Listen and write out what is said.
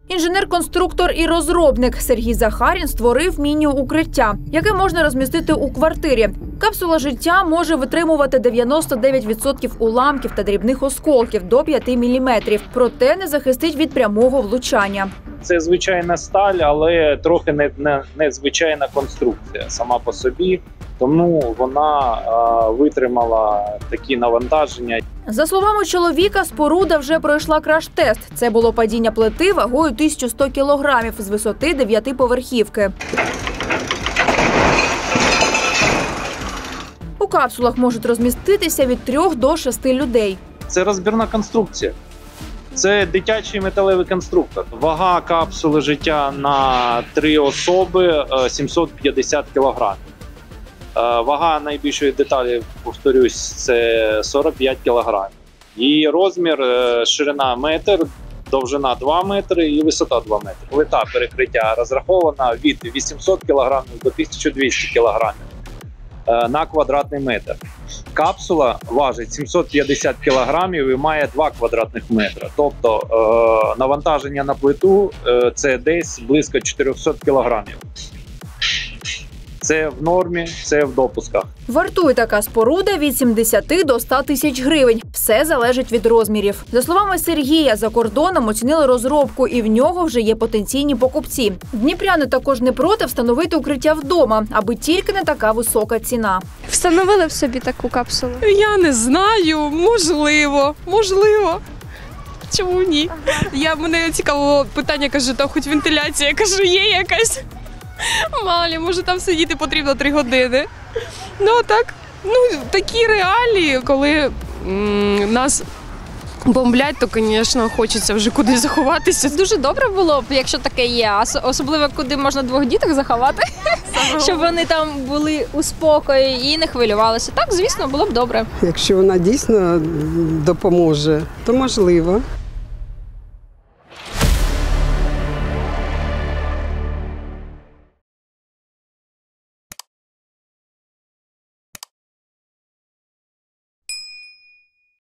Інженер-конструктор і розробник Сергій Захарін створив міні-укриття, яке можна розмістити у квартирі. Капсула життя може витримувати 99% уламків та дрібних осколків до 5 мм, проте не захистить від прямого влучання. Це звичайна сталь, але трохи незвичайна конструкція сама по собі, тому вона витримала такі навантаження. За словами чоловіка, споруда вже пройшла краш-тест. Це було падіння плити вагою 1100 кілограмів з висоти 9-поверхівки. У капсулах можуть розміститися від 3 до 6 людей. Це розбірна конструкція. Це дитячий металевий конструктор. Вага капсули життя на 3 особи – 750 кг. Вага найбільшої деталі, повторюсь, це 45 кг. Її розмір – ширина 1 метр, довжина 2 метри і висота 2 метри. Плита перекриття розрахована від 800 кг до 1200 кг на квадратний метр. Капсула важить 750 кг і має 2 квадратних метри. Тобто навантаження на плиту – це десь близько 400 кг. Це в нормі, це в допусках. Вартує така споруда від 70 до 100 тисяч гривень. Все залежить від розмірів. За словами Сергія, за кордоном оцінили розробку і в нього вже є потенційні покупці. Дніпряни також не проти встановити укриття вдома, аби тільки не така висока ціна. Встановили б собі таку капсулу? Я не знаю, можливо. Чому ні? Мене цікавило питання, кажу, там хоч вентиляція, я кажу, є якась. Мало, може там сидіти потрібно 3 години. Такі реалії, коли нас бомблять, то, звісно, хочеться вже кудись заховатися. Дуже добре було б, якщо таке є, особливо куди можна 2 діток заховати, щоб вони там були у спокої і не хвилювалися. Так, звісно, було б добре. Якщо вона дійсно допоможе, то можливо.